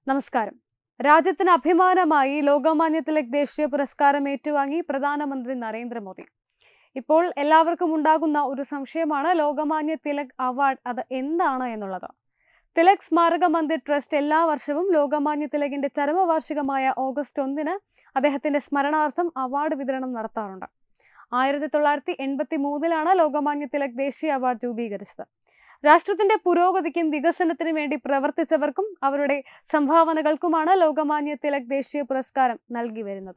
നമസ്കാരം. രാജ്യത്തിന് അഭിമാനമായി ലോകമാന്യ തിലക് ദേശീയ പുരസ്കാരം ഏറ്റുവാങ്ങി പ്രധാനമന്ത്രി നരേന്ദ്രമോദി. ഇപ്പോൾ എല്ലാവർക്കും ഉണ്ടാകുന്ന ഒരു സംശയമാണ് ലോകമാന്യ തിലക് അവാർഡ് അത് എന്താണ് എന്നുള്ളത്. തിലക് സ്മാരക മന്ദിർ ട്രസ്റ്റ് എല്ലാ വർഷവും ലോകമാന്യ തിലകിന്റെ ചരമവാർഷികമായ ഓഗസ്റ്റ് 1 അദ്ദേഹത്തിന്റെ സ്മരണാർത്ഥം അവാർഡ് വിതരണം നടത്താറുണ്ട്. 1983 ലോകമാന്യ തിലക് ദേശീയ അവാർഡ് രൂപീകരിച്ചത്. രാഷ്ട്രത്തിന്റെ പുരോഗതിക്കും വികസനത്തിനു വേണ്ടി പ്രവർത്തിച്ചവർക്കും അവരുടെ സംഭാവനകൾക്കുമാണ് ലോകമാന്യ തിലക് ദേശീയ പുരസ്കാരം നൽകി വരുന്നത്.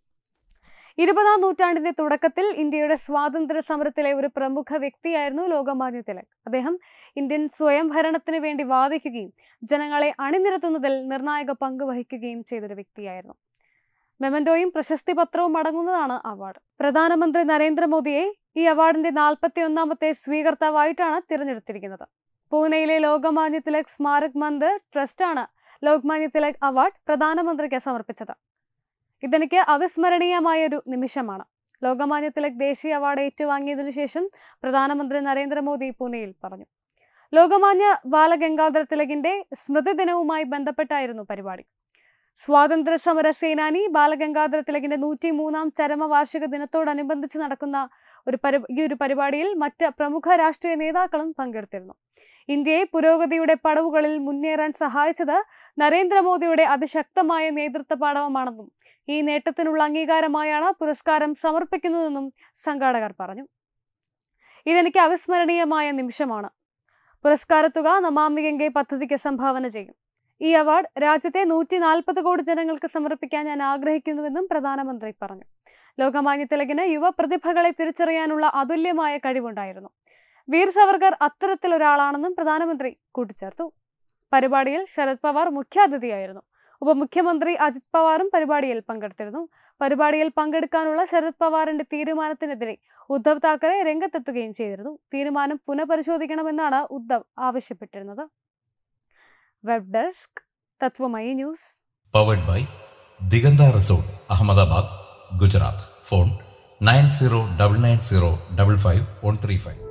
20ാം നൂറ്റാണ്ടിന്റെ തുടക്കത്തിൽ ഇന്ത്യയുടെ സ്വാതന്ത്ര്യ സമരത്തിലെ ഒരു പ്രമുഖ വ്യക്തിയായിരുന്നു ലോകമാന്യ തിലക്. അദ്ദേഹം ഇന്ത്യൻ സ്വയംഭരണത്തിന് വേണ്ടി വാദിക്കുകയും ജനങ്ങളെ അണിനിരത്തുന്നതിൽ നിർണായക പങ്ക് വഹിക്കുകയും ചെയ്തൊരു വ്യക്തിയായിരുന്നു. മെമന്റോയും പ്രശസ്തി പത്രവും അടങ്ങുന്നതാണ് അവാർഡ്. പ്രധാനമന്ത്രി നരേന്ദ്രമോദിയെ ഈ അവാർഡിന്റെ 41ാമത്തെ സ്വീകർത്താവായിട്ടാണ് തിരഞ്ഞെടുത്തിരിക്കുന്നത്. പൂനെയിലെ ലോകമാന്യ തിലക് സ്മാരക് മന്ദിർ ട്രസ്റ്റാണ് ലോകമാന്യ തിലക് അവാർഡ് പ്രധാനമന്ത്രിക്ക് സമർപ്പിച്ചത്. ഇതെനിക്ക് അവിസ്മരണീയമായ ഒരു നിമിഷമാണ്. ലോകമാന്യ തിലക് ദേശീയ അവാർഡ് ഏറ്റുവാങ്ങിയതിനു ശേഷം പ്രധാനമന്ത്രി നരേന്ദ്രമോദി പൂനെയിൽ പറഞ്ഞു. ലോകമാന്യ ബാലഗംഗാധര തിലകിന്റെ സ്മൃതി ദിനവുമായി ബന്ധപ്പെട്ടായിരുന്നു പരിപാടി. സ്വാതന്ത്ര്യ സമര സേനാനി ബാലഗംഗാധര തിലകിന്റെ 103ാം ചരമവാർഷിക ദിനത്തോടനുബന്ധിച്ച് നടക്കുന്ന ഈ ഒരു പരിപാടിയിൽ മറ്റ് പ്രമുഖ രാഷ്ട്രീയ നേതാക്കളും പങ്കെടുത്തിരുന്നു. ഇന്ത്യയെ പുരോഗതിയുടെ പടവുകളിൽ മുന്നേറാൻ സഹായിച്ചത് നരേന്ദ്രമോദിയുടെ അതിശക്തമായ നേതൃത്വ പാടവമാണെന്നും ഈ നേട്ടത്തിനുള്ള അംഗീകാരമായാണ് പുരസ്കാരം സമർപ്പിക്കുന്നതെന്നും സംഘാടകർ പറഞ്ഞു. ഇതെനിക്ക് അവിസ്മരണീയമായ നിമിഷമാണ്. പുരസ്കാരത്തുക നമാമി ഗംഗെ പദ്ധതിക്ക് സംഭാവന ചെയ്യും. ഈ അവാർഡ് രാജ്യത്തെ 140 കോടി ജനങ്ങൾക്ക് സമർപ്പിക്കാൻ ഞാൻ ആഗ്രഹിക്കുന്നുവെന്നും പ്രധാനമന്ത്രി പറഞ്ഞു. ലോകമാന്യ തിലകിന് യുവ പ്രതിഭകളെ തിരിച്ചറിയാനുള്ള അതുല്യമായ കഴിവുണ്ടായിരുന്നു. വീർ സവർക്കർ അത്തരത്തിലൊരാളാണെന്നും പ്രധാനമന്ത്രി കൂട്ടിച്ചേർത്തു. പരിപാടിയിൽ ശരത് പവാർ മുഖ്യാതിഥിയായിരുന്നു. ഉപമുഖ്യമന്ത്രി അജിത് പവാറും പരിപാടിയിൽ പങ്കെടുത്തിരുന്നു. പരിപാടിയിൽ പങ്കെടുക്കാനുള്ള ശരത് പവാറിന്റെ തീരുമാനത്തിനെതിരെ ഉദ്ധവ് താക്കറെ രംഗത്തെത്തുകയും ചെയ്തിരുന്നു. തീരുമാനം പുനഃപരിശോധിക്കണമെന്നാണ് ഉദ്ധവ് ആവശ്യപ്പെട്ടിരുന്നത്. Web desk Tatvamayi news. Powered by Diganta resort, Ahmedabad, Gujarat. Phone 9099055135.